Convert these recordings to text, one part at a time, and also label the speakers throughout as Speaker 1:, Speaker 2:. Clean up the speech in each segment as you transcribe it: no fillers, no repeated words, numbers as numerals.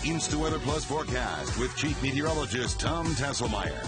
Speaker 1: InstaWeather Plus forecast with Chief Meteorologist Tom Tasselmeyer.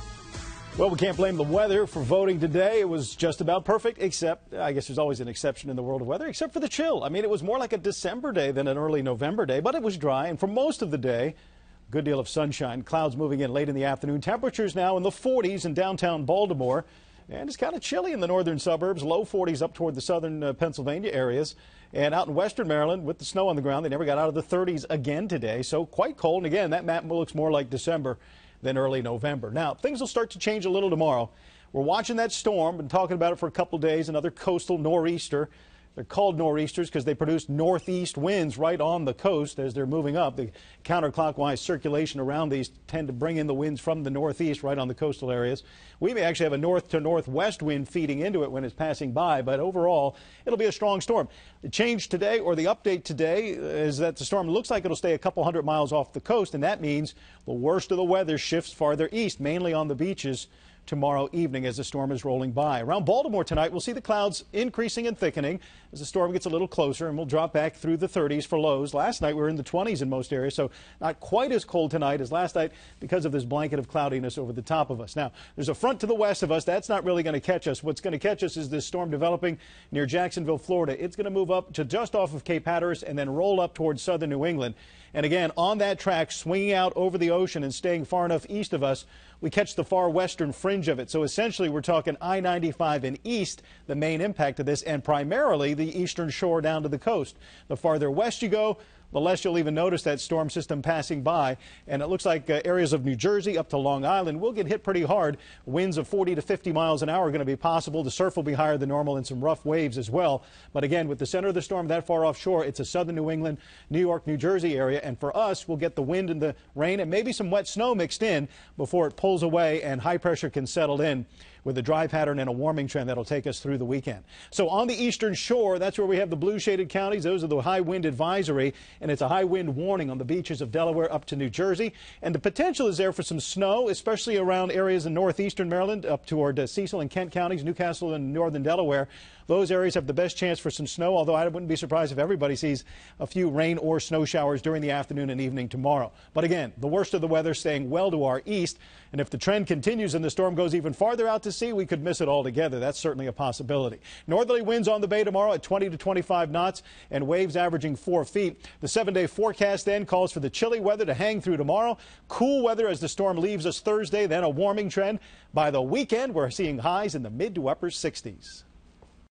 Speaker 2: Well, we can't blame the weather for voting today. It was just about perfect, except, I guess there's always an exception in the world of weather, except for the chill. I mean, it was more like a December day than an early November day, but it was dry. And for most of the day, a good deal of sunshine. Clouds moving in late in the afternoon. Temperatures now in the 40s in downtown Baltimore. And it's kind of chilly in the northern suburbs, low 40s up toward the southern Pennsylvania areas. And out in western Maryland, with the snow on the ground, they never got out of the 30s again today. So quite cold. And again, that map looks more like December than early November. Now, things will start to change a little tomorrow. We're watching that storm, been talking about it for a couple days, another coastal nor'easter. They're called nor'easters because they produce northeast winds right on the coast as they're moving up. The counterclockwise circulation around these tend to bring in the winds from the northeast right on the coastal areas. We may actually have a north to northwest wind feeding into it when it's passing by, but overall, it'll be a strong storm. The change today, or the update today, is that the storm looks like it'll stay a couple hundred miles off the coast, and that means the worst of the weather shifts farther east, mainly on the beaches tomorrow evening as the storm is rolling by. Around Baltimore tonight, we'll see the clouds increasing and thickening as the storm gets a little closer, and we'll drop back through the 30s for lows. Last night we were in the 20s in most areas, so not quite as cold tonight as last night because of this blanket of cloudiness over the top of us. Now, there's a front to the west of us. That's not really going to catch us. What's going to catch us is this storm developing near Jacksonville, Florida. It's going to move up to just off of Cape Hatteras and then roll up towards southern New England. And again, on that track, swinging out over the ocean and staying far enough east of us, we catch the far western fringe of it. So essentially, we're talking I-95 and east, the main impact of this, and primarily the eastern shore down to the coast. The farther west you go, the less you'll even notice that storm system passing by. And it looks like areas of New Jersey up to Long Island will get hit pretty hard. Winds of 40 to 50 miles an hour are going to be possible. The surf will be higher than normal and some rough waves as well. But again, with the center of the storm that far offshore, it's a southern New England, New York, New Jersey area. And for us, we'll get the wind and the rain and maybe some wet snow mixed in before it pulls away and high pressure can settle in with a dry pattern and a warming trend that'll take us through the weekend. So on the eastern shore, that's where we have the blue shaded counties. Those are the high wind advisory, and it's a high wind warning on the beaches of Delaware up to New Jersey. And the potential is there for some snow, especially around areas in northeastern Maryland up toward Cecil and Kent counties, Newcastle and northern Delaware. Those areas have the best chance for some snow, although I wouldn't be surprised if everybody sees a few rain or snow showers during the afternoon and evening tomorrow. But again, the worst of the weather staying well to our east. And if the trend continues and the storm goes even farther out to sea, we could miss it altogether. That's certainly a possibility. Northerly winds on the bay tomorrow at 20 to 25 knots and waves averaging 4 feet. The 7-day forecast then calls for the chilly weather to hang through tomorrow. Cool weather as the storm leaves us Thursday, then a warming trend. By the weekend, we're seeing highs in the mid to upper 60s.